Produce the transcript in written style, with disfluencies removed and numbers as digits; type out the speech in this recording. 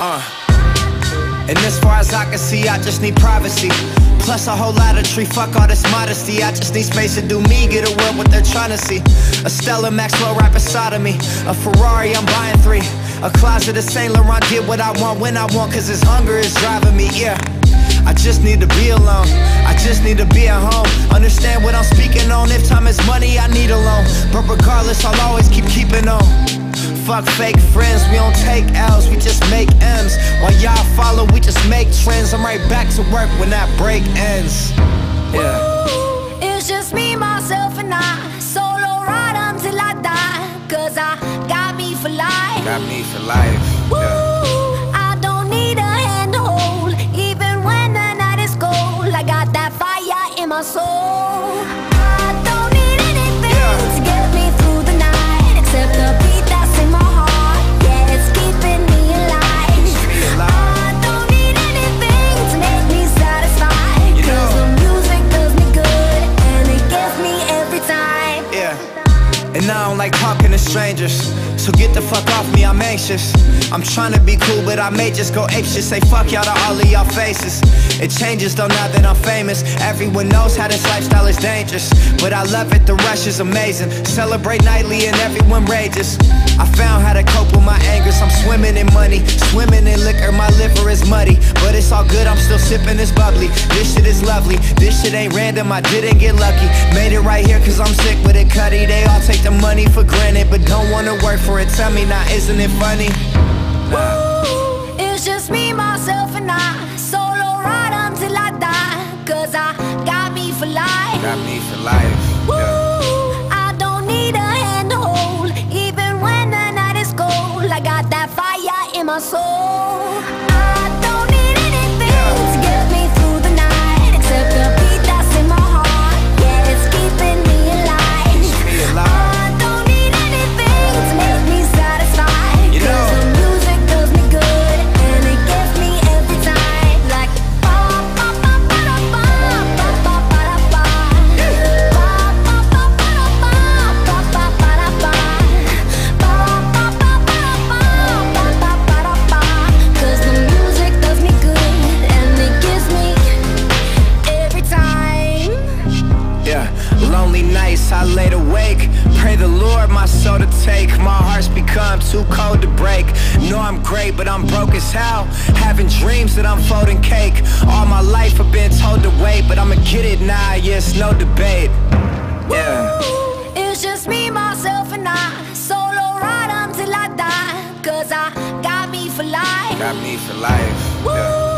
And as far as I can see, I just need privacy. Plus a whole lot of tree, fuck all this modesty. I just need space to do me, get a world what they're trying to see. A Stella Maxwell right beside of me. A Ferrari, I'm buying 3. A closet of Saint Laurent, get what I want when I want, cause this hunger is driving me, yeah. I just need to be alone, I just need to be at home. Understand what I'm speaking on, if time is money, I need a loan. But regardless, I'll always keeping on. Fuck fake friends, we don't take L's, we just make M's. While y'all follow, we just make trends. I'm right back to work when that break ends. Yeah. Ooh, it's just me, myself, and I. Solo ride until I die. Cause I got me for life. Got me for life. Ooh, I don't need a hand to hold. Even when the night is cold, I got that fire in my soul. I don't need anything to get me through the night, except the beat that's in my heart. Yeah, it's keeping me alive. I don't need anything to make me satisfied, cause the music does me good and it gets me every time. Yeah. And I don't like talking to strangers, so get the fuck off me, I'm anxious. I'm trying to be cool, but I may just go apeshit. Say fuck y'all to all of y'all faces. It changes though now that I'm famous. Everyone knows how this lifestyle is dangerous, but I love it, the rush is amazing. Celebrate nightly and everyone rages. I found how to cope with my angers. I'm swimming in money, swimming in liquor. My liver is muddy, but it's all good, I'm still sipping this bubbly. This shit is lovely, this shit ain't random, I didn't get lucky. Made it right here cause I'm sick with it, Cuddy. They all take the money for granted, but don't wanna work for it. Tell me now, isn't it funny? Ooh, it's just me, myself, and I. Solo ride until I die, cause I got me for life. Got me for life. Ooh, I don't need a hand to hold. Even when the night is cold, I got that fire in my soul. I don't need anything to get me through the night, except the beat that's in my heart. Yeah, it's keeping me alive. I don't need anything to make me satisfied, cause the music does me good and it gets me every time. Like ba ba ba ba da ba, ba ba ba da ba, ba ba ba ba da ba, ba ba ba da ba, ba ba ba ba da ba, ba ba ba da ba. Cause the music does me good and it gives me every time. Yeah, lonely nights I laid awake, pray the Lord my soul to take. My heart's become too cold to break. Know I'm great, but I'm broke as hell. Having dreams that I'm folding cake. All my life I've been told to wait, but I'ma get it now, yeah, it's no debate. Yeah. Ooh, it's just me, myself, and I. Solo ride until I die, cause I got me for life. Got me for life. Yeah.